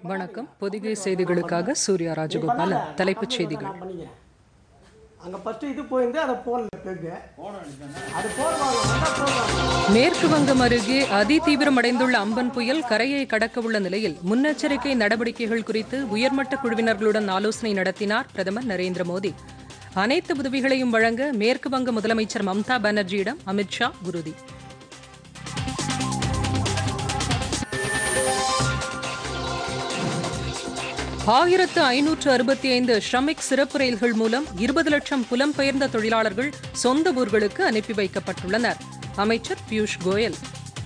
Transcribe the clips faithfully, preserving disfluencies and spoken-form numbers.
வணக்கம். பொதிகை செய்திகளுக்காக சூர்யா ராஜகோபாலன். தலைப்புச் செய்திகள். மேற்கு வங்கம் அருகே அதிதீவிரமடைந்துள்ள அம்பன் புயல் கரையை கடக்கவுள்ள நிலையில் முன்னெச்சரிக்கை நடவடிக்கைகள் குறித்து உயர்மட்ட குழுவினர்களுடன் ஆலோசனை நடத்தினார் பிரதமர் நரேந்திர மோடி. அனைத்து உதவிகளையும் வழங்க மேற்கு வங்க முதலமைச்சர் மம்தா பானர்ஜியிடம் அமித்ஷா உறுதி. ஆயிரத்து ஐநூற்று அறுபத்தி ஐந்து ஷ்ரமிக் சிறப்பு ரயில்கள் மூலம் இருபது லட்சம் புலம்பெயர்ந்த தொழிலாளர்கள் சொந்த ஊர்களுக்கு அனுப்பி வைக்கப்பட்டுள்ளனர். அமைச்சர் பியூஷ் கோயல்.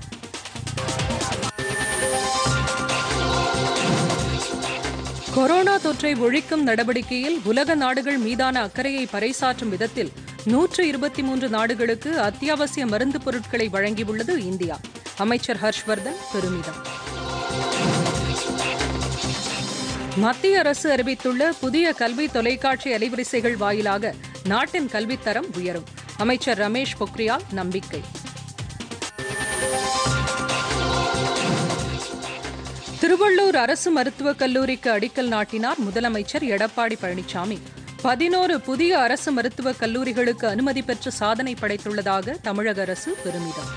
கொரோனா தொற்றை ஒழிக்கும் நடவடிக்கையில் உலக நாடுகள் மீதான அக்கறையை பறைசாற்றும் விதத்தில் நூற்று இருபத்தி மூன்று நாடுகளுக்கு அத்தியாவசிய மருந்து பொருட்களை வழங்கியுள்ளது இந்தியா. அமைச்சர் ஹர்ஷ்வர்தன் பெருமிதம். மத்திய அரசு அறிவித்துள்ள புதிய கல்வி தொலைக்காட்சி அலைவரிசைகள் வாயிலாக நாட்டின் கல்வித்தரம் உயரும். அமைச்சர் ரமேஷ் பொக்ரியால் நம்பிக்கை. திருவள்ளூர் அரசு மருத்துவக் கல்லூரிக்கு அடிக்கல் நாட்டினார் முதலமைச்சர் எடப்பாடி பழனிசாமி. பதினோரு புதிய அரசு மருத்துவக் கல்லூரிகளுக்கு அனுமதி பெற்று சாதனை படைத்துள்ளதாக தமிழக அரசு பெருமிதம்.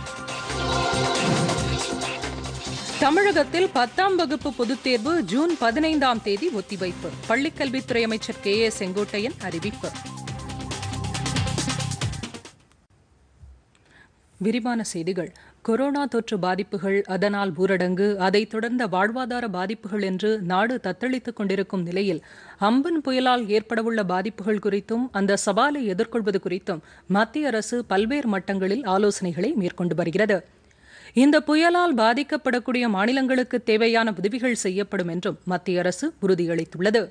தமிழகத்தில் பத்தாம் வகுப்பு பொதுத் தேர்வு ஜூன் பதினைந்தாம் தேதி ஒத்திவைப்பு. பள்ளிக்கல்வித்துறை அமைச்சர் கே ஏ செங்கோட்டையன் அறிவிப்பு. விரிவான செய்திகள். கொரோனா தொற்று பாதிப்புகள், அதனால் ஊரடங்கு, அதைத் தொடர்ந்த வாழ்வாதார பாதிப்புகள் என்று நாடு தத்தளித்துக் கொண்டிருக்கும் நிலையில் அம்பன் புயலால் ஏற்படவுள்ள பாதிப்புகள் குறித்தும் அந்த சவாலை எதிர்கொள்வது குறித்தும் மத்திய அரசு பல்வேறு மட்டங்களில் ஆலோசனைகளை மேற்கொண்டு வருகிறது. இந்த புயலால் பாதிக்கப்படக்கூடிய மாநிலங்களுக்கு தேவையான உதவிகள் செய்யப்படும் என்றும் மத்திய அரசு உறுதியளித்துள்ளது.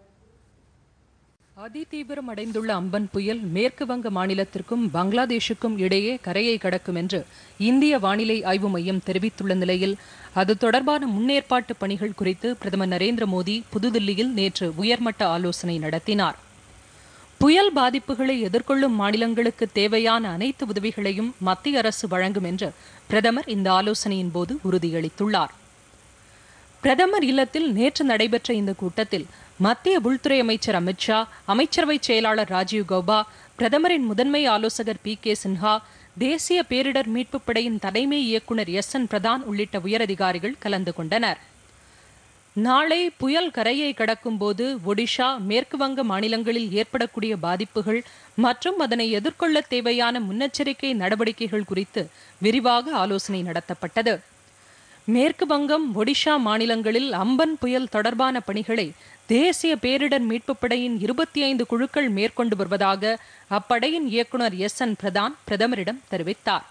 அதிதீவிரம் அடைந்துள்ள அம்பன் புயல் மேற்கு வங்க மாநிலத்திற்கும் பங்களாதேஷுக்கும் இடையே கரையை கடக்கும் என்று இந்திய வானிலை ஆய்வு மையம் தெரிவித்துள்ள நிலையில் அது தொடர்பான முன்னேற்பாட்டு பணிகள் குறித்து பிரதமர் நரேந்திர மோடி புதுதில்லியில் நேற்று உயர்மட்ட ஆலோசனை நடத்தினார். புயல் பாதிப்புகளை எதிர்கொள்ளும் மாநிலங்களுக்கு தேவையான அனைத்து உதவிகளையும் மத்திய அரசு வழங்கும் என்று பிரதமர் இந்த ஆலோசனையின் போது உறுதியளித்துள்ளார். பிரதமர் இல்லத்தில் நேற்று நடைபெற்ற இந்த கூட்டத்தில் மத்திய உள்துறை அமைச்சர் அமித்ஷா, அமைச்சரவை செயலாளர் ராஜீவ் கௌபா, பிரதமரின் முதன்மை ஆலோசகர் பி கே சின்ஹா, தேசிய பேரிடர் மீட்புப் படையின் தலைமை இயக்குநர் எஸ் என் பிரதான் உள்ளிட்ட உயரதிகாரிகள் கலந்து கொண்டனர். நாளை புயல் கரையை கடக்கும் போது ஒடிஷா, மேற்கு வங்க மாநிலங்களில் ஏற்படக்கூடிய பாதிப்புகள் மற்றும் அதனை எதிர்கொள்ள தேவையான முன்னெச்சரிக்கை நடவடிக்கைகள் குறித்து விரிவாக ஆலோசனை நடத்தப்பட்டது. மேற்கு வங்கம், ஒடிஷா மாநிலங்களில் அம்பன் புயல் தொடர்பான பணிகளை தேசிய பேரிடர் மீட்புப் படையின் இருபத்தி ஐந்து குழுக்கள் மேற்கொண்டு வருவதாக அப்படையின் இயக்குநர் எஸ் என் பிரதான் பிரதமரிடம் தெரிவித்தார்.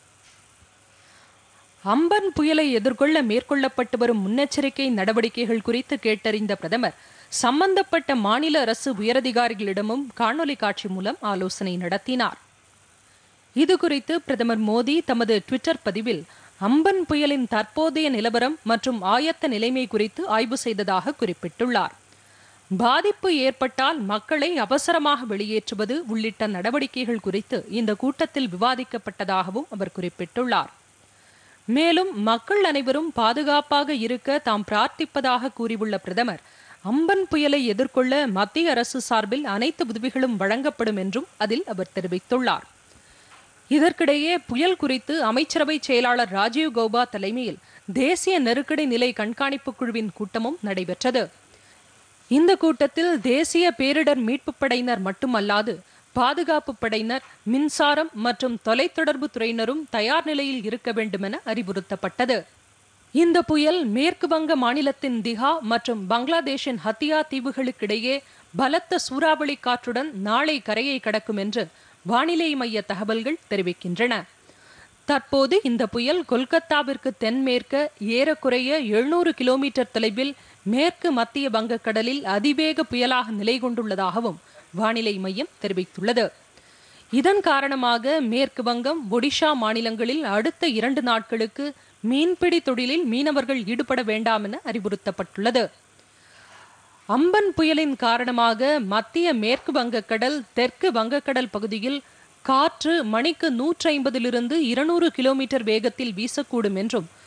அம்பன் புயலை எதிர்கொள்ள மேற்கொள்ளப்பட்டு வரும் முன்னெச்சரிக்கை நடவடிக்கைகள் குறித்து கேட்டறிந்த பிரதமர் சம்பந்தப்பட்ட மாநில அரசு உயரதிகாரிகளிடமும் காணொலி காட்சி மூலம் ஆலோசனை நடத்தினார். இதுகுறித்து பிரதமர் மோடி தமது ட்விட்டர் பதிவில் அம்பன் புயலின் தற்போதைய நிலவரம் மற்றும் ஆயத்த நிலைமை குறித்து ஆய்வு செய்ததாக குறிப்பிட்டுள்ளார். பாதிப்பு ஏற்பட்டால் மக்களை அவசரமாக வெளியேற்றுவது உள்ளிட்ட நடவடிக்கைகள் குறித்து இந்த கூட்டத்தில் விவாதிக்கப்பட்டதாகவும் அவர் குறிப்பிட்டுள்ளார். மேலும் மக்கள் அனைவரும் பாதுகாப்பாக இருக்க தாம் பிரார்த்திப்பதாக கூறியுள்ள பிரதமர் அம்பன் புயலை எதிர்கொள்ள மத்திய அரசு சார்பில் அனைத்து உதவிகளும் வழங்கப்படும் என்றும் அதில் அவர் தெரிவித்துள்ளார். இதற்கிடையே புயல் குறித்து அமைச்சரவை செயலாளர் ராஜீவ் கௌபா தலைமையில் தேசிய நெருக்கடி நிலை கண்காணிப்பு குழுவின் கூட்டமும் நடைபெற்றது. இந்த கூட்டத்தில் தேசிய பேரிடர் மீட்புப் படையினர் மட்டுமல்லாது பாதுகாப்பு படையினர், மின்சாரம் மற்றும் தொலைத்தொடர்பு துறையினரும் தயார் நிலையில் இருக்க வேண்டும் என அறிவுறுத்தப்பட்டது. இந்த புயல் மேற்கு வங்க மாநிலத்தின் திஹா மற்றும் பங்களாதேஷின் ஹத்தியா தீவுகளுக்கிடையே பலத்த சூறாவளி காற்றுடன் நாளை கரையை கடக்கும் என்று வானிலை மைய தகவல்கள் தெரிவிக்கின்றன. தற்போது இந்த புயல் கொல்கத்தாவிற்கு தென்மேற்க ஏறக்குறைய எழுநூறு கிலோமீட்டர் தொலைவில் மேற்கு மத்திய வங்கக்கடலில் அதிவேக புயலாக நிலை கொண்டுள்ளதாகவும் வானிலை மையம் தெரிவித்துள்ளது. இதன் காரணமாக மேற்கு வங்கம், ஒடிஷா மாநிலங்களில் அடுத்த இரண்டு நாட்களுக்கு மீன்பிடி தொழிலில் மீனவர்கள் ஈடுபட வேண்டாம் என அறிவுறுத்தப்பட்டுள்ளது. அம்பன் புயலின் காரணமாக மத்திய மேற்கு வங்கக்கடல், தெற்கு வங்கக்கடல் பகுதியில் காற்று மணிக்கு நூற்றி ஐம்பதிலிருந்து இருநூறு கிலோமீட்டர் வேகத்தில் வீசக்கூடும் என்றும்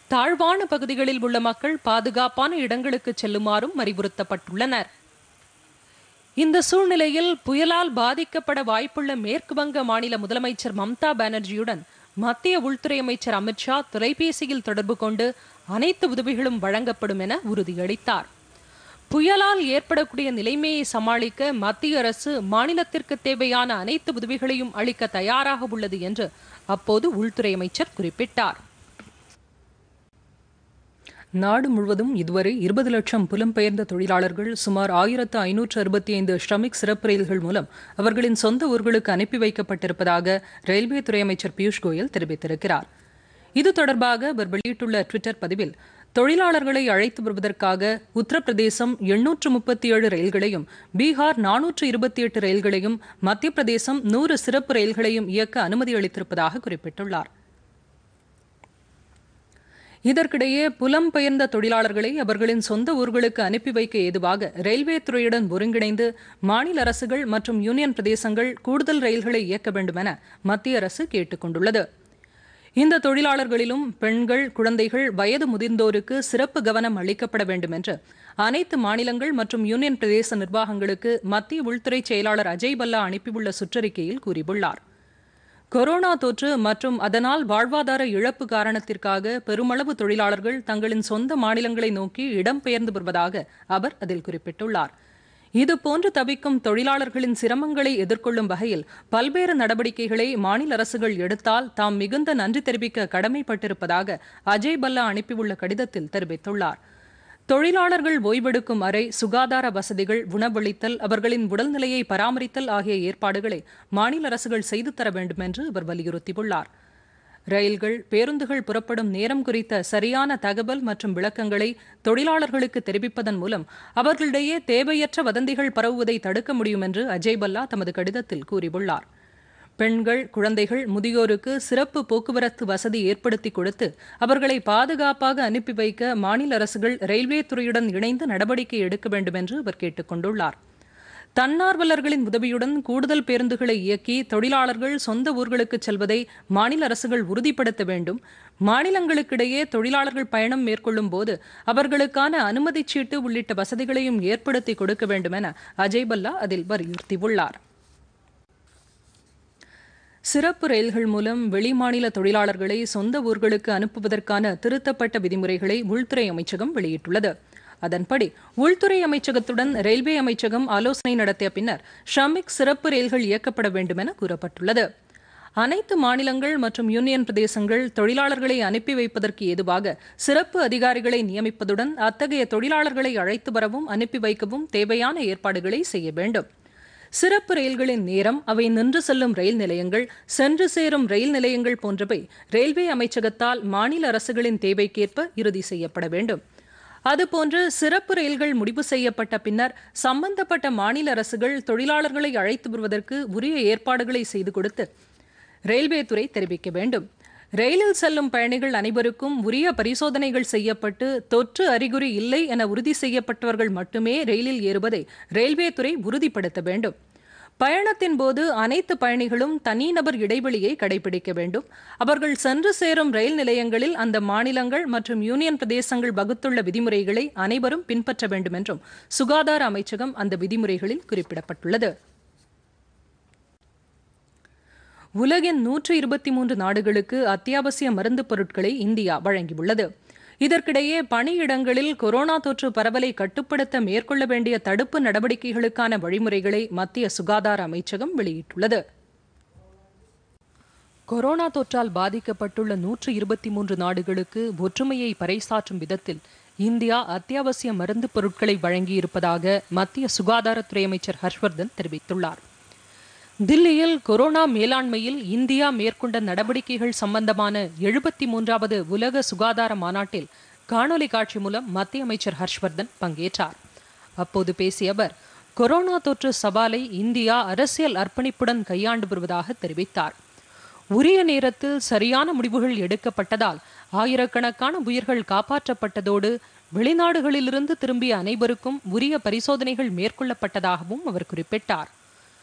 தாழ்வான பகுதிகளில் உள்ள மக்கள் பாதுகாப்பான இடங்களுக்கு செல்லுமாறும் அறிவுறுத்தப்பட்டுள்ளனர். இந்த சூழ்நிலையில் புயலால் பாதிக்கப்பட வாய்ப்புள்ள மேற்கு வங்க மாநில முதலமைச்சர் மம்தா பானர்ஜியுடன் மத்திய உள்துறை அமைச்சர் அமித்ஷா தொலைபேசியில் தொடர்பு கொண்டு அனைத்து உதவிகளும் வழங்கப்படும் என உறுதியளித்தார். புயலால் ஏற்படக்கூடிய நிலைமையை சமாளிக்க மத்திய அரசு மாநிலத்திற்கு தேவையான அனைத்து உதவிகளையும் அளிக்க தயாராக உள்ளது என்று அப்போது உள்துறை அமைச்சர் குறிப்பிட்டார். நாடு முழுவதும் இதுவரை இருபது லட்சம் புலம்பெயர்ந்த தொழிலாளர்கள் சுமார் ஆயிரத்து ஐநூற்று அறுபத்தி ஐந்து ஷ்ரமிக் சிறப்பு ரயில்கள் மூலம் அவர்களின் சொந்த ஊர்களுக்கு அனுப்பி வைக்கப்பட்டிருப்பதாக ரயில்வே துறை அமைச்சர் பியூஷ் கோயல் தெரிவித்திருக்கிறார். இது தொடர்பாக அவர் வெளியிட்டுள்ள ட்விட்டர் பதிவில், தொழிலாளர்களை அழைத்து வருவதற்காக உத்தரப்பிரதேசம் எண்ணூற்று முப்பத்தி ஏழு ரயில்களையும், பீகார் நானூற்று இருபத்தி எட்டு ரயில்களையும், மத்திய பிரதேசம் நூறு சிறப்பு ரயில்களையும் இயக்க அனுமதி அளித்திருப்பதாக குறிப்பிட்டுள்ளார். இதற்கிடையே புலம்பெயர்ந்த தொழிலாளர்களை அவர்களின் சொந்த ஊர்களுக்கு அனுப்பி வைக்க ஏதுவாக ரயில்வே துறையுடன் ஒருங்கிணைந்து மாநில அரசுகள் மற்றும் யூனியன் பிரதேசங்கள் கூடுதல் ரயில்களை இயக்க வேண்டும் என மத்திய அரசு கேட்டுக் கொண்டுள்ளது. இந்த தொழிலாளர்களிலும் பெண்கள், குழந்தைகள், வயது முதிர்ந்தோருக்கு சிறப்பு கவனம் அளிக்கப்பட வேண்டும் என்று அனைத்து மாநிலங்கள் மற்றும் யூனியன் பிரதேச நிர்வாகங்களுக்கு மத்திய உள்துறை செயலாளர் அஜய் பல்லா அனுப்பியுள்ள சுற்றறிக்கையில் கூறியுள்ளார். கொரோனா தொற்று மற்றும் அதனால் வாழ்வாதார இழப்பு காரணத்திற்காக பெருமளவு தொழிலாளர்கள் தங்களின் சொந்த மாநிலங்களை நோக்கி இடம்பெயர்ந்து வருவதாக அவர் அதில் குறிப்பிட்டுள்ளார். இதுபோன்று தவிக்கும் தொழிலாளர்களின் சிரமங்களை எதிர்கொள்ளும் வகையில் பல்வேறு நடவடிக்கைகளை மாநில அரசுகள் எடுத்தால் தாம் மிகுந்த நன்றி தெரிவிக்க கடமைப்பட்டிருப்பதாக அஜய் பல்லா அனுப்பியுள்ள கடிதத்தில் தெரிவித்துள்ளார். தொழிலாளர்கள் ஓய்வெடுக்கும் அறை, சுகாதார வசதிகள், உணவளித்தல், அவர்களின் உடல்நிலையை பராமரித்தல் ஆகிய ஏற்பாடுகளை மாநில அரசுகள் செய்து தர வேண்டும் என்று அவர் வலியுறுத்தியுள்ளார். ரயில்கள், பேருந்துகள் புறப்படும் நேரம் குறித்த சரியான தகவல் மற்றும் விளக்கங்களை தொழிலாளர்களுக்கு தெரிவிப்பதன் மூலம் அவர்களிடையே தேவையற்ற வதந்திகள் பரவுவதை தடுக்க முடியும் என்று அஜய் பல்லா தமது கடிதத்தில் கூறியுள்ளார். பெண்கள், குழந்தைகள், முதியோருக்கு சிறப்பு போக்குவரத்து வசதி ஏற்படுத்தி கொடுத்து அவர்களை பாதுகாப்பாக அனுப்பி வைக்க மாநில அரசுகள் ரயில்வே துறையுடன் இணைந்து நடவடிக்கை எடுக்க வேண்டும் என்று அவர் கேட்டுக் கொண்டுள்ளார். தன்னார்வலர்களின் உதவியுடன் கூடுதல் பேருந்துகளை இயக்கி தொழிலாளர்கள் சொந்த ஊர்களுக்கு செல்வதை மாநில அரசுகள் உறுதிப்படுத்த வேண்டும். மாநிலங்களுக்கிடையே தொழிலாளர்கள் பயணம் மேற்கொள்ளும் போது அவர்களுக்கான அனுமதி சீட்டு உள்ளிட்ட வசதிகளையும் ஏற்படுத்தி கொடுக்க வேண்டும் என அஜய் பல்லா அதில் வலியுறுத்தியுள்ளார். சிறப்பு ரயில்கள் மூலம் வெளிமாநில தொழிலாளர்களை சொந்த ஊர்களுக்கு அனுப்புவதற்கான திருத்தப்பட்ட விதிமுறைகளை உள்துறை அமைச்சகம் வெளியிட்டுள்ளது. அதன்படி உள்துறை அமைச்சகத்துடன் ரயில்வே அமைச்சகம் ஆலோசனை நடத்திய பின்னர் ஷ்ரமிக் சிறப்பு ரயில்கள் இயக்கப்பட வேண்டும் என கூறப்பட்டுள்ளது. அனைத்து மாநிலங்கள் மற்றும் யூனியன் பிரதேசங்கள் தொழிலாளர்களை அனுப்பி வைப்பதற்கு ஏதுவாக சிறப்பு அதிகாரிகளை நியமிப்பதுடன் அத்தகைய தொழிலாளர்களை அழைத்து வரவும் அனுப்பி வைக்கவும் தேவையான ஏற்பாடுகளை செய்ய வேண்டும். சிறப்பு ரயில்களின் நேரம், அவை நின்று செல்லும் ரயில் நிலையங்கள், சென்று சேரும் ரயில் நிலையங்கள் போன்றவை ரயில்வே அமைச்சகத்தால் மாநில அரசுகளின் தேவைக்கேற்ப இறுதி செய்யப்பட வேண்டும். அதுபோன்று சிறப்பு ரயில்கள் முடிவு செய்யப்பட்ட பின்னர் சம்பந்தப்பட்ட மாநில அரசுகள் தொழிலாளர்களை அழைத்து வருவதற்கு உரிய ஏற்பாடுகளை செய்து கொடுத்து ரயில்வே துறை தெரிவிக்க வேண்டும். ரயிலில் செல்லும் பயணிகள் அனைவருக்கும் உரிய பரிசோதனைகள் செய்யப்பட்டு தொற்று அறிகுறி இல்லை என உறுதி செய்யப்பட்டவர்கள் மட்டுமே ரயிலில் ஏறுவதை ரயில்வே துறை உறுதிப்படுத்த வேண்டும். பயணத்தின் போது அனைத்து பயணிகளும் தனிநபர் இடைவெளியை கடைபிடிக்க வேண்டும். அவர்கள் சென்று சேரும் ரயில் நிலையங்களில் அந்த மாநிலங்கள் மற்றும் யூனியன் பிரதேசங்கள் வகுத்துள்ள விதிமுறைகளை அனைவரும் பின்பற்ற வேண்டும் என்றும் சுகாதார அமைச்சகம் அந்த விதிமுறைகளில் குறிப்பிடப்பட்டுள்ளது. உலகின் நூற்று இருபத்தி மூன்று நாடுகளுக்கு அத்தியாவசிய மருந்து பொருட்களை இந்தியா வழங்கியுள்ளது. இதற்கிடையே பணியிடங்களில் கொரோனா தொற்று பரவலை கட்டுப்படுத்த மேற்கொள்ள வேண்டிய தடுப்பு நடவடிக்கைகளுக்கான வழிமுறைகளை மத்திய சுகாதார அமைச்சகம் வெளியிட்டுள்ளது. கொரோனா தொற்றால் பாதிக்கப்பட்டுள்ள நூற்று இருபத்தி மூன்று நாடுகளுக்கு ஒற்றுமையை பறைசாற்றும் விதத்தில் இந்தியா அத்தியாவசிய மருந்து பொருட்களை வழங்கியிருப்பதாக மத்திய சுகாதாரத்துறை அமைச்சர் ஹர்ஷ்வர்தன் தெரிவித்துள்ளார். தில்லியில் கொரோனா மேலாண்மையில் இந்தியா மேற்கொண்ட நடவடிக்கைகள் சம்பந்தமான எழுபத்தி மூன்றாவது உலக சுகாதார மாநாட்டில் காணொலி காட்சி மூலம் மத்திய அமைச்சர் ஹர்ஷ்வர்தன் பங்கேற்றார். அப்போது பேசிய அவர், கொரோனா தொற்று சவாலை இந்தியா அரசியல் அர்ப்பணிப்புடன் கையாண்டு வருவதாக தெரிவித்தார். உரிய நேரத்தில் சரியான முடிவுகள் எடுக்கப்பட்டதால் ஆயிரக்கணக்கான உயிர்கள் காப்பாற்றப்பட்டதோடு வெளிநாடுகளிலிருந்து திரும்பிய அனைவருக்கும் உரிய பரிசோதனைகள் மேற்கொள்ளப்பட்டதாகவும் அவர் குறிப்பிட்டார்.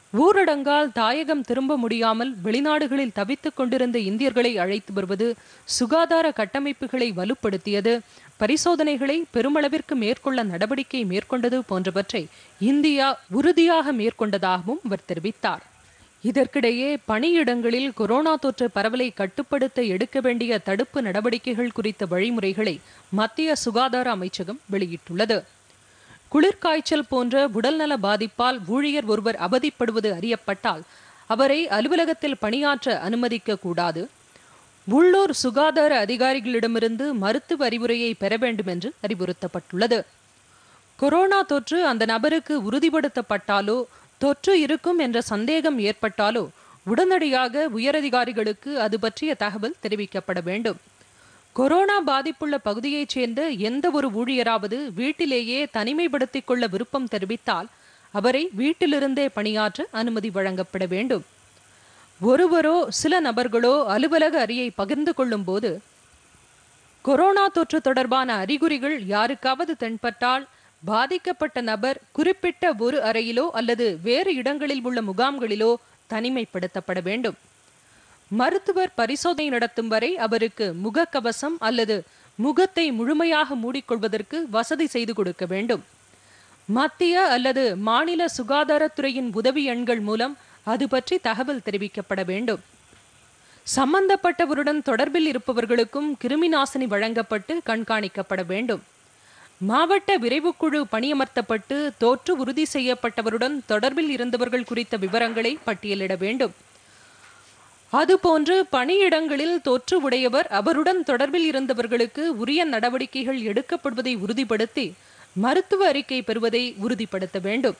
ஊரடங்கால் தாயகம் திரும்ப முடியாமல் வெளிநாடுகளில் தவித்துக் கொண்டிருந்த இந்தியர்களை அழைத்து வருவது, சுகாதார கட்டமைப்புகளை வலுப்படுத்தியது, பரிசோதனைகளை பெருமளவிற்கு மேற்கொள்ள நடவடிக்கை மேற்கொண்டது போன்றவற்றை இந்தியா உறுதியாக மேற்கொண்டதாகவும் அவர் தெரிவித்தார். இதற்கிடையே பணியிடங்களில் கொரோனா தொற்று பரவலை கட்டுப்படுத்த எடுக்க வேண்டிய தடுப்பு நடவடிக்கைகள் குறித்த வழிமுறைகளை மத்திய சுகாதார அமைச்சகம் வெளியிட்டுள்ளது. குளிர்காய்ச்சல் போன்ற உடல்நல பாதிப்பால் ஊழியர் ஒருவர் அவதிப்படுவது அறியப்பட்டால் அவரை அலுவலகத்தில் பணியாற்ற அனுமதிக்க கூடாது. உள்ளூர் சுகாதார அதிகாரிகளிடமிருந்து மருத்துவ அறிவுரையை பெற வேண்டும் என்று அறிவுறுத்தப்பட்டுள்ளது. கொரோனா தொற்று அந்த நபருக்கு உறுதிப்படுத்தப்பட்டாலோ தொற்று இருக்கும் என்ற சந்தேகம் ஏற்பட்டாலோ உடனடியாக உயரதிகாரிகளுக்கு அது பற்றிய தகவல் தெரிவிக்கப்பட வேண்டும். கொரோனா பாதிப்புள்ள பகுதியைச் சேர்ந்த எந்த ஒரு ஊழியராவது வீட்டிலேயே தனிமைப்படுத்திக் கொள்ள விருப்பம் தெரிவித்தால் அவரை வீட்டிலிருந்தே பணியாற்ற அனுமதி வழங்கப்பட வேண்டும். ஒருவரோ சில நபர்களோ அலுவலக அறையை பகிர்ந்து கொள்ளும் போது கொரோனா தொற்று தொடர்பான அறிகுறிகள் யாருக்காவது தென்பட்டால் பாதிக்கப்பட்ட நபர் குறிப்பிட்ட ஒரு அறையிலோ அல்லது வேறு இடங்களில் உள்ள முகாம்களிலோ தனிமைப்படுத்தப்பட வேண்டும். மருத்துவர் பரிசோதனை நடத்தும் வரை அவருக்கு முகக்கவசம் அல்லது முகத்தை முழுமையாக மூடிக்கொள்வதற்கு வசதி செய்து கொடுக்க வேண்டும். மத்திய அல்லது மாநில சுகாதாரத்துறையின் உதவி எண்கள் மூலம் அது பற்றி தகவல் தெரிவிக்கப்பட வேண்டும். சம்பந்தப்பட்டவருடன் தொடர்பில் இருப்பவர்களுக்கும் கிருமி நாசினி வழங்கப்பட்டு கண்காணிக்கப்பட வேண்டும். மாவட்ட விரைவுக்குழு பணியமர்த்தப்பட்டு தொற்று உறுதி செய்யப்பட்டவருடன் தொடர்பில் இருந்தவர்கள் குறித்த விவரங்களை பட்டியலிட வேண்டும். அதுபோன்று பணியிடங்களில் தொற்று உடையவர் அவருடன் தொடர்பில் இருந்தவர்களுக்கு உரிய நடவடிக்கைகள் எடுக்கப்படுவதை உறுதிப்படுத்தி மருத்துவ அறிக்கை பெறுவதை உறுதிப்படுத்த வேண்டும்.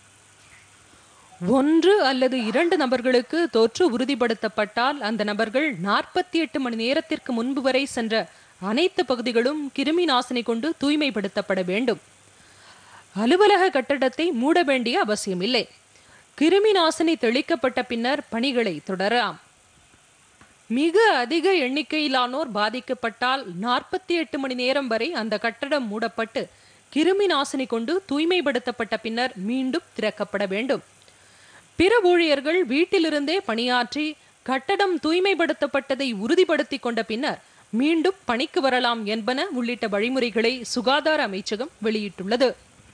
ஒன்று அல்லது இரண்டு நபர்களுக்கு தொற்று உறுதிப்படுத்தப்பட்டால் அந்த நபர்கள் நாற்பத்தி எட்டு மணி நேரத்திற்கு முன்பு வரை சென்ற அனைத்து பகுதிகளும் கிருமி நாசினி கொண்டு தூய்மைப்படுத்தப்பட வேண்டும். அலுவலக கட்டடத்தை மூட வேண்டிய அவசியமில்லை. கிருமி நாசினி தெளிக்கப்பட்ட பின்னர் பணிகளை தொடரலாம். மிக அதிக எண்ணிக்கையிலானோர் பாதிக்கப்பட்டால் நாற்பத்தி எட்டு மணி நேரம் வரை அந்த கட்டடம் மூடப்பட்டு கிருமி நாசினி கொண்டு தூய்மைப்படுத்தப்பட்ட பின்னர் மீண்டும் திறக்கப்பட வேண்டும். பிற ஊழியர்கள் வீட்டிலிருந்தே பணியாற்றி கட்டடம் தூய்மைப்படுத்தப்பட்டதை உறுதிப்படுத்திக் கொண்ட பின்னர் மீண்டும் பணிக்கு வரலாம் என்பன உள்ளிட்ட வழிமுறைகளை சுகாதார அமைச்சகம் வெளியிட்டுள்ளது.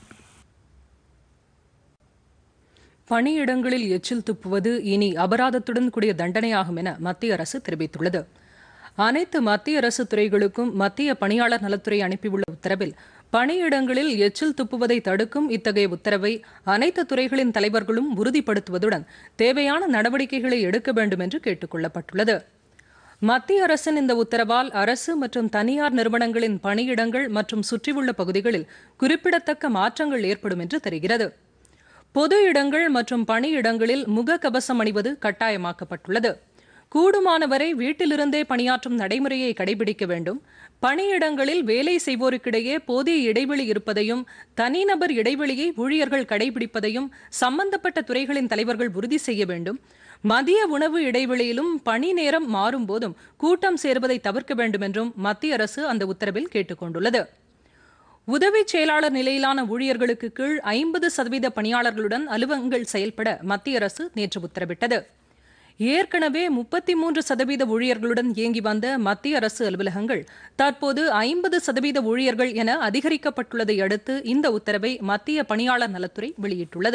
பணியிடங்களில் எச்சில் துப்புவது இனி அபராதத்துடன் கூடிய தண்டனையாகும் என மத்திய அரசு தெரிவித்துள்ளது. அனைத்து மத்திய அரசு துறைகளுக்கும் மத்திய பணியாளர் நலத்துறை அனுப்பியுள்ள உத்தரவில் பணியிடங்களில் எச்சில் துப்புவதை தடுக்கும் இத்தகைய உத்தரவை அனைத்து துறைகளின் தலைவர்களும் உறுதிப்படுத்துவதுடன் தேவையான நடவடிக்கைகளை எடுக்க வேண்டும் என்று கேட்டுக் கொள்ளப்பட்டுள்ளது. மத்திய அரசின் இந்த உத்தரவால் அரசு மற்றும் தனியார் நிறுவனங்களின் பணியிடங்கள் மற்றும் சுற்றியுள்ள பகுதிகளில் குறிப்பிடத்தக்க மாற்றங்கள் ஏற்படும் என்று தெரிகிறது. பொது இடங்கள் மற்றும் பணியிடங்களில் முகக்கவசம் அணிவது கட்டாயமாக்கப்பட்டுள்ளது. கூடுமானவரை வீட்டிலிருந்தே பணியாற்றும் நடைமுறையை கடைபிடிக்க வேண்டும். பணியிடங்களில் வேலை செய்வோருக்கிடையே போதிய இடைவெளி இருப்பதையும் தனிநபர் இடைவெளியை ஊழியர்கள் கடைபிடிப்பதையும் சம்பந்தப்பட்ட துறைகளின் தலைவர்கள் உறுதி செய்ய வேண்டும். மதிய உணவு இடைவெளியிலும் பணி நேரம் மாறும் போதும் கூட்டம் சேர்வதை தவிர்க்க வேண்டும் என்றும் மத்திய அரசு அந்த உத்தரவில் கேட்டுக்கொண்டுள்ளது. உதவி செயலாளர் நிலையிலான ஊழியர்களுக்கு கீழ் ஐம்பது சதவீத பணியாளர்களுடன் அலுவலகங்கள் செயல்பட மத்திய அரசு நேற்று உத்தரவிட்டது. ஏற்கனவே முப்பத்தி மூன்று சதவீத ஊழியர்களுடன் இயங்கி வந்த மத்திய அரசு அலுவலகங்கள் தற்போது ஐம்பது சதவீத ஊழியர்கள் என அதிகரிக்கப்பட்டுள்ளதை அடுத்து இந்த உத்தரவை மத்திய பணியாளர் நலத்துறை வெளியிட்டுள்ளது.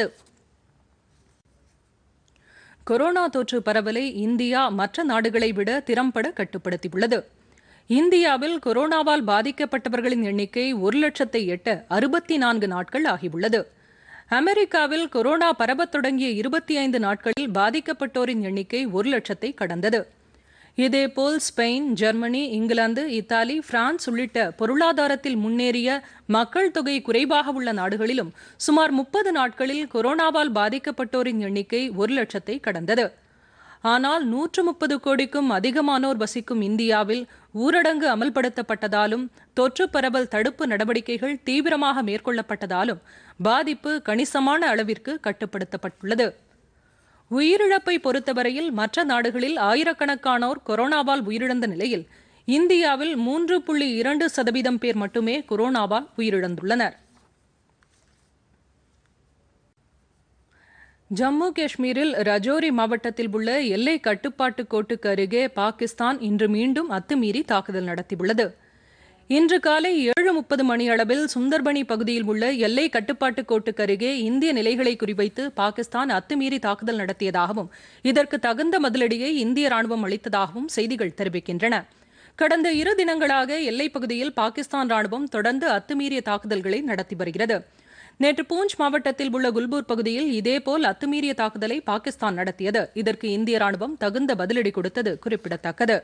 கொரோனா தொற்று பரவலை இந்தியா மற்ற நாடுகளை விட திறம்பட கட்டுப்படுத்தியுள்ளது. இந்தியாவில் கொரோனாவால் பாதிக்கப்பட்டவர்களின் எண்ணிக்கை ஒரு லட்சத்தை எட்ட அறுபத்தி நான்கு நாட்கள் ஆகியுள்ளது. அமெரிக்காவில் கொரோனா பரவத் தொடங்கிய இருபத்தி ஐந்து நாட்களில் பாதிக்கப்பட்டோரின் எண்ணிக்கை ஒரு லட்சத்தை கடந்தது. இதேபோல் Spain, Germany, England, Italy, France உள்ளிட்ட பொருளாதாரத்தில் முன்னேறிய மக்கள் தொகை குறைவாக உள்ள நாடுகளிலும் சுமார் முப்பது நாட்களில் கொரோனாவால் பாதிக்கப்பட்டோரின் எண்ணிக்கை ஒரு லட்சத்தை கடந்தது. ஆனால் நூற்று முப்பது கோடிக்கும் அதிகமானோர் வசிக்கும் இந்தியாவில் ஊரடங்கு அமல்படுத்தப்பட்டதாலும் தொற்று பரவல் தடுப்பு நடவடிக்கைகள் தீவிரமாக மேற்கொள்ளப்பட்டதாலும் பாதிப்பு கணிசமான அளவிற்கு கட்டுப்படுத்தப்பட்டுள்ளது. உயிரிழப்பை பொறுத்தவரையில் மற்ற நாடுகளில் ஆயிரக்கணக்கானோர் கொரோனாவால் உயிரிழந்த நிலையில் இந்தியாவில் மூன்று புள்ளி இரண்டு சதவீதம் பேர் மட்டுமே கொரோனாவால் உயிரிழந்துள்ளனர். ஜம்மு காஷ்மீரில் ரஜோரி மாவட்டத்தில் உள்ள எல்லை கட்டுப்பாட்டு கோட்டுக்கு அருகே பாகிஸ்தான் இன்று மீண்டும் அத்துமீறி தாக்குதல் நடத்தியுள்ளது. இன்று காலை ஏழு முப்பது மணியளவில் சுந்தர்பனி பகுதியில் உள்ள எல்லை கட்டுப்பாட்டு கோட்டுக்கு அருகே இந்திய நிலைகளை குறிவைத்து பாகிஸ்தான் அத்துமீறி தாக்குதல் நடத்தியதாகவும் இதற்கு தகுந்த பதிலடியை இந்திய ராணுவம் அளித்ததாகவும் செய்திகள் தெரிவிக்கின்றன. கடந்த இரு தினங்களாக எல்லைப் பகுதியில் பாகிஸ்தான் ராணுவம் தொடர்ந்து அத்துமீறிய தாக்குதல்களை நடத்தி வருகிறது. நேற்று பூஞ்ச் மாவட்டத்தில் உள்ள குல்பூர் பகுதியில் இதேபோல் அத்துமீறிய தாக்குதலை பாகிஸ்தான் நடத்தியது. இதற்கு இந்திய ராணுவம் தகுந்த பதிலடி கொடுத்தது குறிப்பிடத்தக்கது.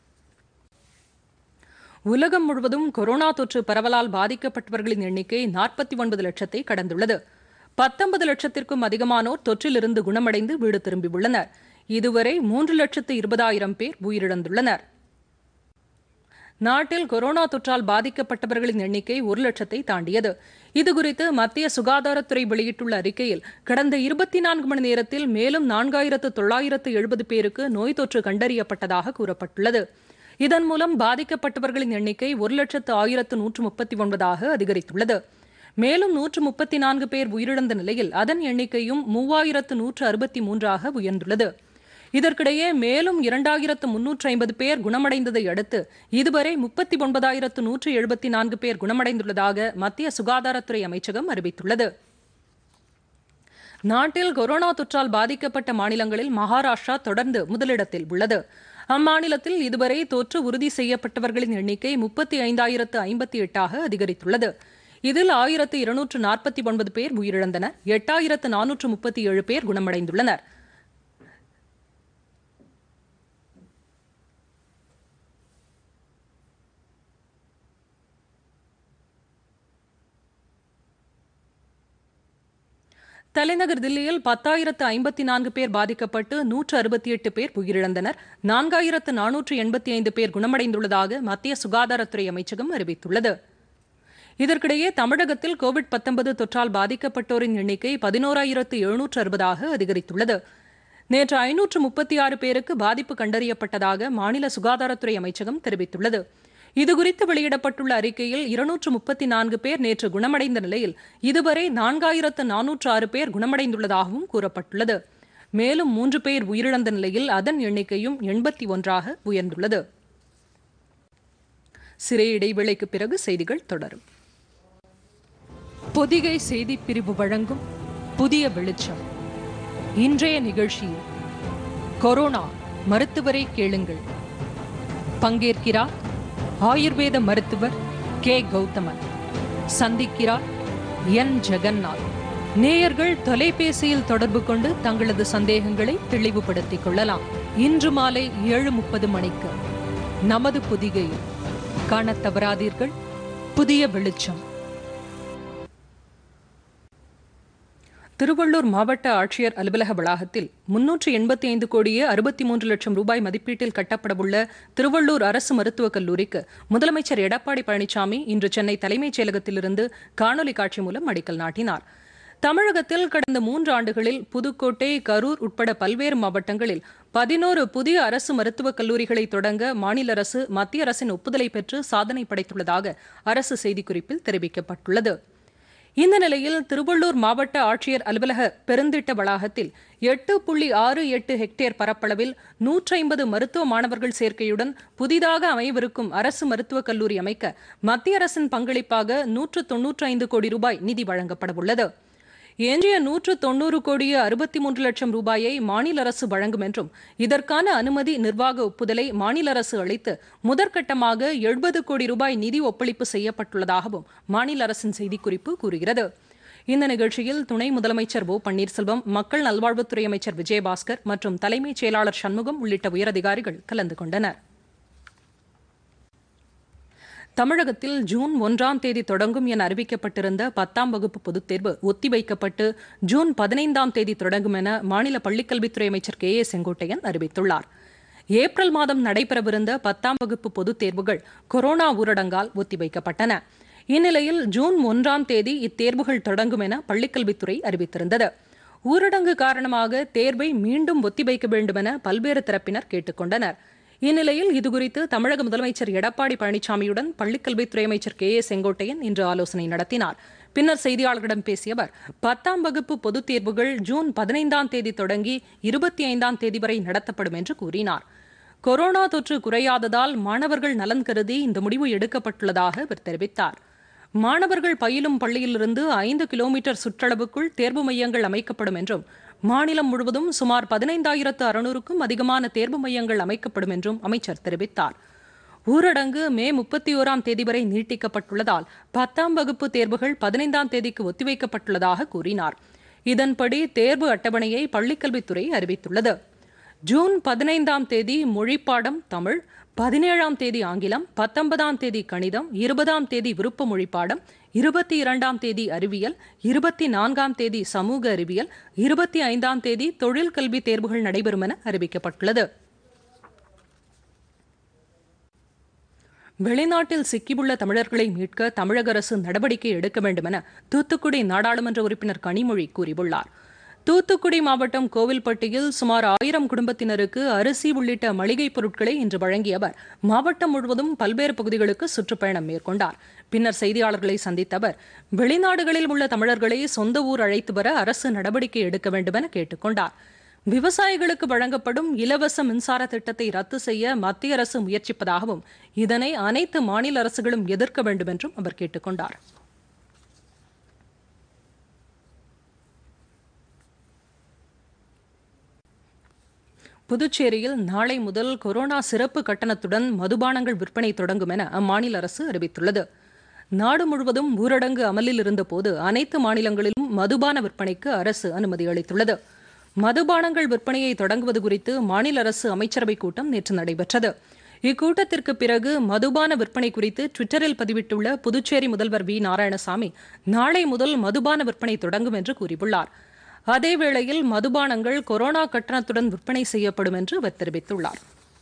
உலகம் முழுவதும் கொரோனா தொற்று பரவலால் பாதிக்கப்பட்டவர்களின் எண்ணிக்கை நாற்பத்தி ஒன்பது லட்சத்தை கடந்துள்ளது. பத்தொன்பது லட்சத்திற்கும் அதிகமானோர் தொற்றிலிருந்து குணமடைந்து வீடு திரும்பியுள்ளனர். இதுவரை மூன்று லட்சத்து இருபதாயிரம் பேர் உயிரிழந்துள்ளனர். நாட்டில் கொரோனா தொற்றால் பாதிக்கப்பட்டவர்களின் எண்ணிக்கை ஒரு லட்சத்தை தாண்டியது. இதுகுறித்து மத்திய சுகாதாரத்துறை வெளியிட்டுள்ள அறிக்கையில் கடந்த இருபத்தி நான்கு மணி நேரத்தில் மேலும் நான்காயிரத்து தொள்ளாயிரத்து எழுபது பேருக்கு நோய் தொற்று கண்டறியப்பட்டதாக கூறப்பட்டுள்ளது. இதன் மூலம் பாதிக்கப்பட்டவர்களின் எண்ணிக்கை ஒரு லட்சத்து ஆயிரத்து நூற்று முப்பத்தி ஒன்பதாக அதிகரித்துள்ளது. மேலும் நூற்று முப்பத்தி நான்கு பேர் உயிரிழந்த நிலையில் அதன் எண்ணிக்கையும் மூவாயிரத்து நூற்று அறுபத்தி மூன்றாக உயர்ந்துள்ளது. இதற்கிடையே மேலும் இரண்டாயிரத்து முன்னூற்று ஐம்பது பேர் குணமடைந்ததை அடுத்து இதுவரை முப்பத்தி ஒன்பதாயிரத்து நூற்று எழுபத்தி நான்கு பேர் குணமடைந்துள்ளதாக மத்திய சுகாதாரத்துறை அமைச்சகம் அறிவித்துள்ளது. நாட்டில் கொரோனா தொற்றால் பாதிக்கப்பட்ட மாநிலங்களில் மகாராஷ்டிரா தொடர்ந்து முதலிடத்தில் உள்ளது. அம்மாநிலத்தில் இதுவரை தொற்று உறுதி செய்யப்பட்டவர்களின் எண்ணிக்கை முப்பத்தி ஐந்தாயிரத்து ஐம்பத்தி எட்டாக அதிகரித்துள்ளது. இதில் ஆயிரத்து இருநூற்று நாற்பத்தி ஒன்பது பேர் உயிரிழந்தனர். எட்டாயிரத்து நானூற்று முப்பத்தி ஏழு பேர் குணமடைந்துள்ளனர். தலைநகர் தில்லியில் பத்தாயிரத்து ஐம்பத்தி நான்கு பேர் பாதிக்கப்பட்டு நூற்று அறுபத்தி எட்டு பேர் உயிரிழந்தனர். நான்காயிரத்து நானூற்று எண்பத்தி ஐந்து பேர் குணமடைந்துள்ளதாக மத்திய சுகாதாரத்துறை அமைச்சகம் அறிவித்துள்ளது. இதற்கிடையே தமிழகத்தில் கோவிட் பத்தொன்பது தொற்றால் பாதிக்கப்பட்டோரின் எண்ணிக்கை பதினோராயிரத்து எழுநூற்று அறுபதாக அதிகரித்துள்ளது. நேற்று ஐநூற்று முப்பத்தி ஆறு பேருக்கு பாதிப்பு கண்டறியப்பட்டதாக மாநில சுகாதாரத்துறை அமைச்சகம் தெரிவித்துள்ளது. இதுகுறித்து வெளியிடப்பட்டுள்ள அறிக்கையில் இருநூற்று முப்பத்தி நான்கு பேர் நேற்று குணமடைந்த நிலையில் இதுவரை நான்காயிரத்து நானூற்று ஆறு பேர் குணமடைந்துள்ளதாகவும் கூறப்பட்டுள்ளது. மேலும் மூன்று பேர் உயிரிழந்த நிலையில் அதன் எண்ணிக்கையும் எண்பத்தி ஒன்றாக உயர்ந்துள்ளது. சிறிய இடைவேளைக்கு பிறகு செய்திகள் தொடரும். பொதிகை செய்தி பிரிவு வழங்கும் புதிய வெளிச்சம். இன்றைய நிகழ்ச்சியில் கொரோனா மருத்துவரை கேளுங்கள். பங்கேற்கிறார் ஆயுர்வேத மருத்துவர் கே கௌதமன். சந்திக்கிறார் என் ஜெகநாத். நேயர்கள் தொலைபேசியில் தொடர்பு கொண்டு தங்களது சந்தேகங்களை தெளிவுபடுத்திக் கொள்ளலாம். இன்று மாலை ஏழு முப்பது மணிக்கு நமது புதிகையில் காணத் தவறாதீர்கள். புதிய வெளிச்சம். திருவள்ளூர் மாவட்ட ஆட்சியர் அலுவலக வளாகத்தில் முன்னூற்று எண்பத்தி ஐந்து கோடியே அறுபத்தி மூன்று லட்சம் ரூபாய் மதிப்பீட்டில் கட்டப்படவுள்ள திருவள்ளூர் அரசு மருத்துவக் கல்லூரிக்கு முதலமைச்சர் எடப்பாடி பழனிசாமி இன்று சென்னை தலைமைச் செயலகத்திலிருந்து காணொலி காட்சி மூலம் அடிக்கல் நாட்டினார். தமிழகத்தில் கடந்த மூன்று ஆண்டுகளில் புதுக்கோட்டை, கரூர் உட்பட பல்வேறு மாவட்டங்களில் பதினோரு புதிய அரசு மருத்துவக் கல்லூரிகளை தொடங்க மாநில அரசு மத்திய அரசின் ஒப்புதலை பெற்று சாதனை படைத்துள்ளதாக அரசு செய்திக்குறிப்பில் தெரிவிக்கப்பட்டுள்ளது. இந்த நிலையில் திருவள்ளூர் மாவட்ட ஆட்சியர் அலுவலக பெருந்திட்ட வளாகத்தில் எட்டு புள்ளி ஆறு எட்டு ஹெக்டேர் பரப்பளவில் நூற்றி ஐம்பது மருத்துவ மாணவர்கள் சேர்க்கையுடன் புதிதாக அமையவிருக்கும் அரசு மருத்துவக் கல்லூரி அமைக்க மத்திய அரசின் பங்களிப்பாக நூற்று தொன்னூற்றி ஐந்து கோடி ரூபாய் நிதி வழங்கப்படவுள்ளது. எஞ்சிய நூற்று தொன்னூறு கோடியே அறுபத்தி மூன்று லட்சம் ரூபாயை மாநில அரசு வழங்கும் என்றும் இதற்கான அனுமதி நிர்வாக ஒப்புதலை மாநில அரசு அளித்து முதற்கட்டமாக எழுபது கோடி ரூபாய் நிதி ஒப்பளிப்பு செய்யப்பட்டுள்ளதாகவும் மாநில அரசின் செய்திக்குறிப்பு கூறுகிறது. இந்த நிகழ்ச்சியில் துணை முதலமைச்சர் ஓ பன்னீர்செல்வம், மக்கள் நல்வாழ்வுத்துறை அமைச்சர் விஜயபாஸ்கர் மற்றும் தலைமைச் செயலாளர் சண்முகம் உள்ளிட்ட உயரதிகாரிகள் கலந்து கொண்டனர். தமிழகத்தில் ஜூன் ஒன்றாம் தேதி தொடங்கும் என அறிவிக்கப்பட்டிருந்த பத்தாம் வகுப்பு பொதுத் தேர்வு ஒத்திவைக்கப்பட்டு ஜூன் பதினைந்தாம் தேதி தொடங்கும் என மாநில பள்ளிக்கல்வித்துறை அமைச்சர் கே ஏ செங்கோட்டையன் அறிவித்துள்ளார். ஏப்ரல் மாதம் நடைபெறவிருந்த பத்தாம் வகுப்பு பொதுத் தேர்வுகள் கொரோனா ஊரடங்கால் ஒத்திவைக்கப்பட்டன. இந்நிலையில் ஜூன் ஒன்றாம் தேதி இத்தேர்வுகள் தொடங்கும் என பள்ளிக்கல்வித்துறை அறிவித்திருந்தது. ஊரடங்கு காரணமாக தேர்வை மீண்டும் ஒத்திவைக்க வேண்டும் என பல்வேறு தரப்பினர் கேட்டுக் கொண்டனர். இந்நிலையில் இதுகுறித்து தமிழக முதலமைச்சர் எடப்பாடி பழனிசாமியுடன் பள்ளிக்கல்வித்துறை அமைச்சர் கே ஏ செங்கோட்டையன் இன்று ஆலோசனை நடத்தினார். பின்னர் செய்தியாளர்களிடம் பேசிய அவர், பத்தாம் வகுப்பு பொதுத் தேர்வுகள் ஜூன் பதினைந்தாம் தேதி தொடங்கி இருபத்தி ஐந்தாம் தேதி வரை நடத்தப்படும் என்று கூறினார். கொரோனா தொற்று குறையாததால் மாணவர்கள் நலன் கருதி இந்த முடிவு எடுக்கப்பட்டுள்ளதாக அவர் தெரிவித்தார். மாணவர்கள் பயிலும் பள்ளியிலிருந்து ஐந்து கிலோமீட்டர் சுற்றளவுக்குள் தேர்வு மையங்கள் அமைக்கப்படும் என்றும், மாநிலம் முழுவதும் சுமார் பதினைந்தாயிரத்து அறுநூறுக்கும் அதிகமான தேர்வு மையங்கள் அமைக்கப்படும் என்றும் அமைச்சர் தெரிவித்தார். ஊரடங்கு மே முப்பத்தி ஓராம் தேதி வரை நீட்டிக்கப்பட்டுள்ளதால் பத்தாம் வகுப்பு தேர்வுகள் பதினைந்தாம் தேதிக்கு ஒத்திவைக்கப்பட்டுள்ளதாக கூறினார். இதன்படி தேர்வு அட்டவணையை பள்ளிக்கல்வித்துறை அறிவித்துள்ளது. ஜூன் பதினைந்தாம் தேதி மொழிப்பாடம் தமிழ், பதினேழாம் தேதி ஆங்கிலம், பத்தொன்பதாம் தேதி கணிதம், இருபதாம் தேதி விருப்ப மொழிப்பாடம், இருபத்தி இரண்டாம் தேதி அறிவியல், இருபத்தி நான்காம் தேதி சமூக அறிவியல், இருபத்தி ஐந்தாம் தேதி தொழிற்கல்வி தேர்வுகள் நடைபெறும் என அறிவிக்கப்பட்டுள்ளது. வெளிநாட்டில் சிக்கியுள்ள தமிழர்களை மீட்க தமிழக அரசு நடவடிக்கை எடுக்க வேண்டும் என தூத்துக்குடி நாடாளுமன்ற உறுப்பினர் கனிமொழி கூறியுள்ளார். தூத்துக்குடி மாவட்டம் கோவில்பட்டியில் சுமார் ஆயிரம் குடும்பத்தினருக்கு அரிசி உள்ளிட்ட மளிகைப் பொருட்களை இன்று வழங்கிய அவர் மாவட்டம் முழுவதும் பல்வேறு பகுதிகளுக்கு சுற்றுப்பயணம் மேற்கொண்டார். பின்னர் செய்தியாளர்களை சந்தித்த அவர், வெளிநாடுகளில் உள்ள தமிழர்களை சொந்த ஊர் அழைத்து வர அரசு நடவடிக்கை எடுக்க வேண்டும் என கேட்டுக் கொண்டார். விவசாயிகளுக்கு வழங்கப்படும் இலவச மின்சார திட்டத்தை ரத்து செய்ய மத்திய அரசு முயற்சிப்பதாகவும், இதனை அனைத்து மாநில அரசுகளும் எதிர்க்க வேண்டும் என்றும் அவர் கேட்டுக் கொண்டார். புதுச்சேரியில் நாளை முதல் கொரோனா சிறப்பு கட்டணத்துடன் மதுபானங்கள் விற்பனை தொடங்கும் என அம்மாநில அரசு அறிவித்துள்ளது. நாடு முழுவதும் ஊரடங்கு அமலில் இருந்தபோது அனைத்து மாநிலங்களிலும் மதுபான விற்பனைக்கு அரசு அனுமதி அளித்துள்ளது. மதுபானங்கள் விற்பனையை தொடங்குவது குறித்து மாநில அரசு அமைச்சரவைக் கூட்டம் நேற்று நடைபெற்றது. இக்கூட்டத்திற்கு பிறகு மதுபான விற்பனை குறித்து ட்விட்டரில் பதிவிட்டுள்ள புதுச்சேரி முதல்வர் வி நாராயணசாமி, நாளை முதல் மதுபான விற்பனை தொடங்கும் என்று கூறியுள்ளார். அதேவேளையில் மதுபானங்கள் கொரோனா கட்டணத்துடன் விற்பனை செய்யப்படும் என்று அவர் தெரிவித்துள்ளார்.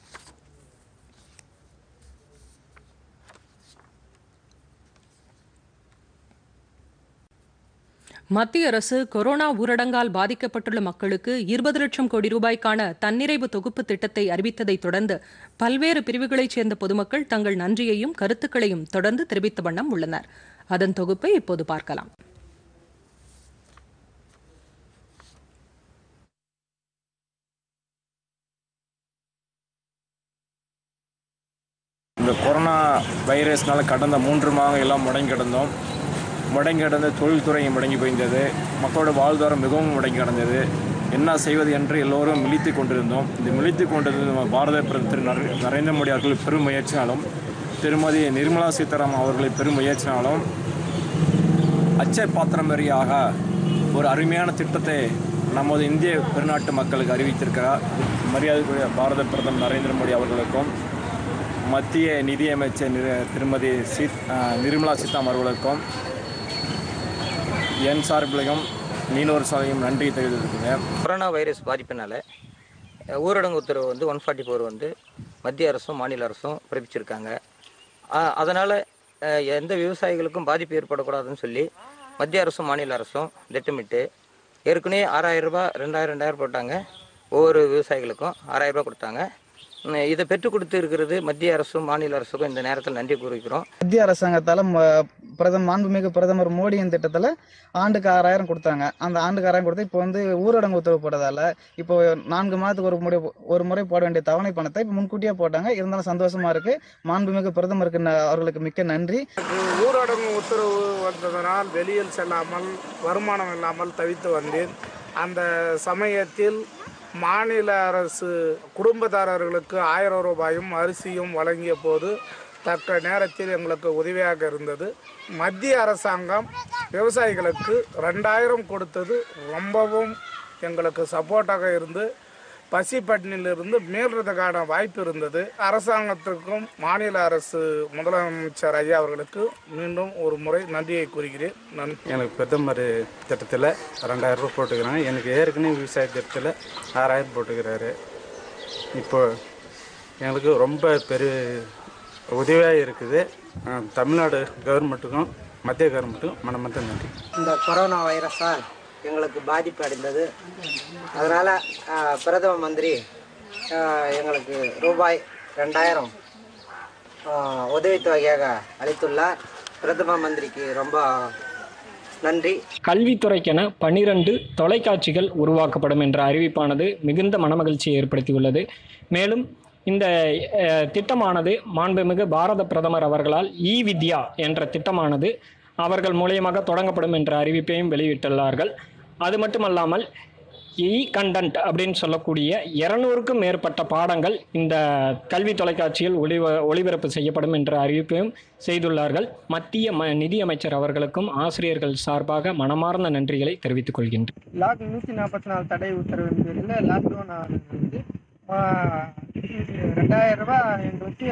மத்திய அரசு கொரோனா ஊரடங்கால் பாதிக்கப்பட்டுள்ள மக்களுக்கு இருபது லட்சம் கோடி ரூபாய்க்கான தன்னிறைவு தொகுப்பு திட்டத்தை அறிவித்ததை தொடர்ந்து பல்வேறு பிரிவுகளைச் சேர்ந்த பொதுமக்கள் தங்கள் நன்றியையும் கருத்துக்களையும் தொடர்ந்து தெரிவித்த வண்ணம் உள்ளனர். அதன் தொகுப்பை இப்போது பார்க்கலாம். இந்த கொரோனா வைரஸ்னால கடந்த மூன்று மாதம் எல்லாம் முடங்கி கிடந்தோம். முடங்கி கிடந்த தொழில்துறையும் முடங்கி போயிருந்தது. மக்களோட வாழ்வாதாரம் மிகவும் முடங்கி கிடந்தது. என்ன செய்வது என்று எல்லோரும் மிளித்து கொண்டிருந்தோம். இந்த மிளித்து கொண்டிருந்த நம்ம பாரத பிரதமர் திரு நரேந்திர மோடி அவர்கள் பெரும் முயற்சினாலும், திருமதி நிர்மலா சீதாராமன் அவர்களை பெரும் முயற்சினாலும் அச்சை பாத்திரம் வரியாக ஒரு அருமையான திட்டத்தை நமது இந்திய பெருநாட்டு மக்களுக்கு அறிவித்திருக்கிறார். மரியாதைக்குரிய பாரத பிரதமர் நரேந்திர மோடி அவர்களுக்கும், மத்திய நிதியமைச்சர் திருமதி சீ நிர்மலா சீதாராமன் அவர்களுக்கும் என் சார்பிலையும் மீனவர் சாலையும் நன்றி தெரிவித்திருக்கிறேன். கொரோனா வைரஸ் பாதிப்பினால ஊரடங்கு உத்தரவு வந்து ஒன் ஃபார்ட்டி ஃபோர் வந்து மத்திய அரசும் மாநில அரசும் பிறப்பிச்சிருக்காங்க. அதனால் எந்த விவசாயிகளுக்கும் பாதிப்பு ஏற்படக்கூடாதுன்னு சொல்லி மத்திய அரசும் மாநில அரசும் திட்டமிட்டு ஏற்கனவே ஆறாயிரம் ரூபாய் ரெண்டாயிரம் ரெண்டாயிரம் போட்டாங்க. ஒவ்வொரு விவசாயிகளுக்கும் ஆறாயிரம் ரூபாய் கொடுத்தாங்க. இதை பெற்றுக் கொடுத்து இருக்கிறது மத்திய அரசும் மாநில அரசுக்கும் இந்த நேரத்தில் நன்றி கூறுகிறோம். மத்திய அரசாங்கத்தால் பிரதமர் மாண்புமிகு பிரதமர் மோடியின் திட்டத்தில் ஆண்டுக்கு ஆறாயிரம் கொடுத்தாங்க. அந்த ஆண்டுக்கு ஆறாயிரம் கொடுத்து இப்போ வந்து ஊரடங்கு உத்தரவு போட்டதால இப்போ நான்கு மாதத்துக்கு ஒரு முறை ஒரு முறை போட வேண்டிய தவணை பணத்தை இப்போ முன்கூட்டியே போட்டாங்க. இருந்தாலும் சந்தோஷமா இருக்கு. மாண்புமிகு பிரதமருக்கு அவர்களுக்கு மிக்க நன்றி. ஊரடங்கு உத்தரவு வந்ததனால் வெளியில் செல்லாமல் வருமானம் இல்லாமல் தவித்து வந்தேன். அந்த சமயத்தில் மாநில அரசு குடும்பத்தாரர்களுக்கு ஆயிரம் ரூபாயும் அரிசியும் வழங்கிய போது தக்க நேரத்தில் எங்களுக்கு உதவியாக இருந்தது. மத்திய அரசாங்கம் விவசாயிகளுக்கு ரெண்டாயிரம் கொடுத்தது ரொம்பவும் எங்களுக்கு சப்போர்ட்டாக இருந்து பசி பட்டினிலிருந்து மீள்றதுக்கான வாய்ப்பு இருந்தது. அரசாங்கத்திற்கும் மாநில அரசு முதலமைச்சர் ஐயா அவர்களுக்கு மீண்டும் ஒரு முறை நன்றியை கூறுகிறேன். நன்றி. எனக்கு பிரதமர் திட்டத்தில் ரெண்டாயிரம் ரூபா போட்டுக்கிறாங்க. எனக்கு ஏற்கனவே விவசாய திட்டத்தில் ஆறாயிரம் போட்டுக்கிறாரு. இப்போ எங்களுக்கு ரொம்ப பெரிய உதவியாக இருக்குது. தமிழ்நாடு கவர்மெண்ட்டுக்கும் மத்திய கவர்மெண்ட்டுக்கும் மனமார்ந்த நன்றி. இந்த கொரோனா வைரஸால் எங்களுக்கு பாதிப்பு அடைந்தது. அதனால் பிரதம மந்திரி எங்களுக்கு ரூபாய் ரெண்டாயிரம் உதவித்தொகையாக அளித்துள்ளார். பிரதம மந்திரிக்கு ரொம்ப நன்றி. கல்வித்துறைக்கென பனிரெண்டு தொலைக்காட்சிகள் உருவாக்கப்படும் என்ற அறிவிப்பானது மிகுந்த மனமகிழ்ச்சியை ஏற்படுத்தியுள்ளது. மேலும் இந்த திட்டமானது மாண்புமிகு பாரத பிரதமர் அவர்களால் இ வித்யா என்ற திட்டமானது அவர்கள் மூலியமாக தொடங்கப்படும் என்ற அறிவிப்பையும் வெளியிட்டுள்ளார்கள். அது மட்டுமல்லாமல் இ கண்டென்ட் அப்படின்னு சொல்லக்கூடிய இருநூறுக்கும் மேற்பட்ட பாடங்கள் இந்த கல்வி தொலைக்காட்சியில் ஒளி ஒளிபரப்பு செய்யப்படும் என்ற அறிவிப்பையும் செய்துள்ளார்கள். மத்திய ம நிதியமைச்சர் அவர்களுக்கும் ஆசிரியர்கள் சார்பாக மனமார்ந்த நன்றிகளை தெரிவித்துக் கொள்கின்றேன். லாக் நூற்றி நாற்பத்தி நாலு தடை உத்தரவின் பேரில் லாக்டவுன் வந்து ரெண்டாயிரம் ரூபாய் எங்களுக்கு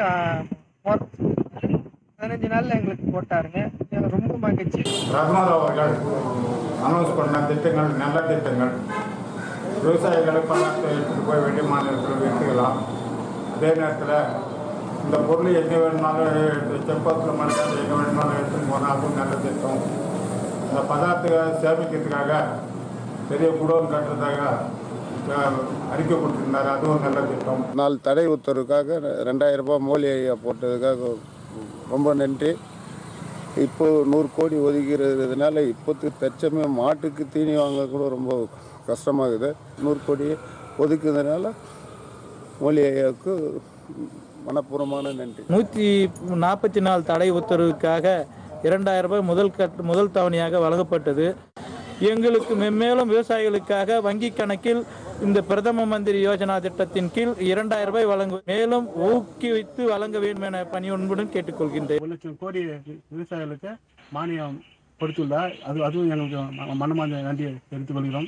பதினஞ்சு நாளில் எங்களுக்கு போட்டாருங்க. ரொம்ப மகிழ்ச்சி. பிரதமர் அவர்கள் அனௌன்ஸ் பண்ண திட்டங்கள் நல்ல திட்டங்கள். விவசாயிகளை பணத்தை எடுத்துகிட்டு போய் வெளி மாநிலத்தில் விற்றுக்கலாம். அதே நேரத்தில் இந்த பொருள் எங்கே வேணுமாலும் செப்பத்தில் மட்டும் எங்கே வேணுமாலும் எடுத்துன்னு போனால் அதுவும் நல்ல திட்டம். இந்த பதார்த்தத்தை சேமிக்கிறதுக்காக பெரிய குடோன் கட்டுறதாக அறிக்கை கொடுத்துருந்தாரு, அதுவும் நல்ல திட்டம். நாள் தடை உத்தரவுக்காக ரெண்டாயிரம் ரூபாய் மூலிகை போட்டதுக்காக ரொம்ப நன்றி. இப்போ நூறு கோடி ஒதுக்கிறதுனால இப்போது தற்சமயம் மாட்டுக்கு தீனி வாங்க கூட ரொம்ப கஷ்டமாகுது. நூறு கோடி ஒதுக்குறதுனால மூலிகைக்கு மனப்பூர்வமான நன்றி. நூற்றி நாற்பத்தி நாலு தடை உத்தரவுக்காக இரண்டாயிரம் ரூபாய் முதல் கட் முதல் தவணையாக வழங்கப்பட்டது. எங்களுக்கு மென்மேலும் விவசாயிகளுக்காக வங்கி கணக்கில் இந்த பிரதம மந்திரி யோஜனா திட்டத்தின் கீழ் இரண்டாயிரம் ரூபாய் வழங்க மேலும் ஊக்குவித்து வழங்க வேண்டும் என பணியொன்புடன் கேட்டுக்கொள்கின்றேன். ஒரு லட்சம் கோடி விவசாயிகளுக்கு மானியம் கொடுத்துள்ளார். அது அதுவும் எங்களுக்கு மனமார்ந்த நன்றியை தெரிவித்துக் கொள்கிறோம்.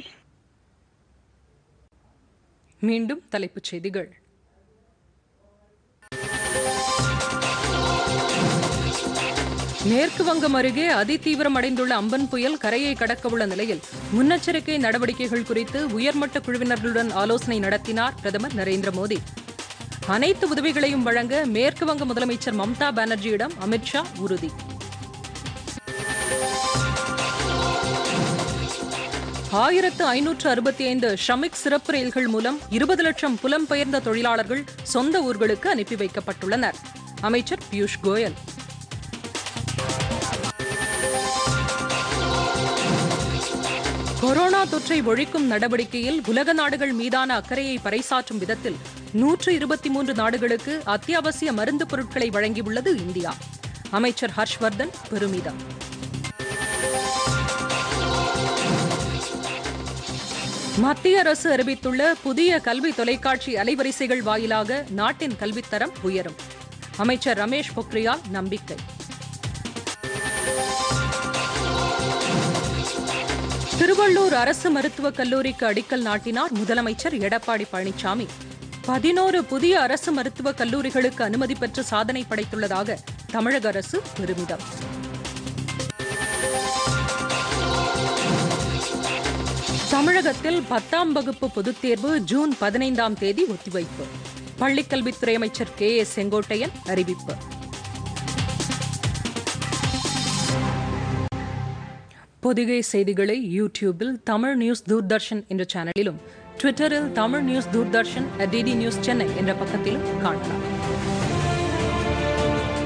மீண்டும் தலைப்புச் செய்திகள். மேற்கு வங்கம் அருகே அதிதீவிரம் அடைந்துள்ள அம்பன் புயல் கரையை கடக்கவுள்ள நிலையில் முன்னெச்சரிக்கை நடவடிக்கைகள் குறித்து உயர்மட்ட குழுவினர்களுடன் ஆலோசனை நடத்தினார் பிரதமர் நரேந்திர மோடி. அனைத்து உதவிகளையும் வழங்க மேற்கு வங்க முதலமைச்சர் மம்தா பானர்ஜியிடம் அமித்ஷா உறுதி. ஆயிரத்து ஐநூற்று அறுபத்தி ஐந்து ஷ்ரமிக் சிறப்பு ரயில்கள் மூலம் இருபது லட்சம் புலம்பெயர்ந்த தொழிலாளர்கள் சொந்த ஊர்களுக்கு அனுப்பி வைக்கப்பட்டுள்ளனர். அமைச்சர் பியூஷ் கோயல். கொரோனா தொற்றை ஒழிக்கும் நடவடிக்கையில் உலக நாடுகள் மீதான அக்கறையை பறைசாற்றும் விதத்தில் நூற்று இருபத்தி மூன்று நாடுகளுக்கு அத்தியாவசிய மருந்து பொருட்களை வழங்கியுள்ளது இந்தியா. அமைச்சர் ஹர்ஷ்வர்தன் பெருமிதம். மத்திய அரசு அறிவித்துள்ள புதிய கல்வி தொலைக்காட்சி அலைவரிசைகள் வாயிலாக நாட்டின் கல்வித்தரம் உயரும். அமைச்சர் ரமேஷ் பொக்ரியால் நம்பிக்கை. திருவள்ளூர் அரசு மருத்துவக் கல்லூரிக்கு அடிக்கல் நாட்டினார் முதலமைச்சர் எடப்பாடி பழனிசாமி. பதினோரு புதிய அரசு மருத்துவக் கல்லூரிகளுக்கு அனுமதி பெற்று சாதனை படைத்துள்ளதாக தமிழக அரசு பெருமிதம். தமிழகத்தில் பத்தாம் வகுப்பு பொதுத் தேர்வு ஜூன் பதினைந்தாம் தேதி ஒத்திவைப்பு. பள்ளிக்கல்வித்துறை அமைச்சர் கே ஏ செங்கோட்டையன் அறிவிப்பு. பொதிகை செய்திகளை யூடியூபில் தமிழ் நியூஸ் தூர்தர்ஷன் என்ற சேனலிலும், ட்விட்டரில் Tamil news Doordarshan at DD news Chennai என்ற பக்கத்திலும் காணலாம்.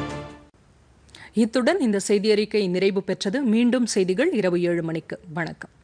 இத்துடன் இந்த செய்தி அறிக்கை நிறைவு பெற்றது. மீண்டும் செய்திகள் இரவு ஏழு மணிக்கு. வணக்கம்.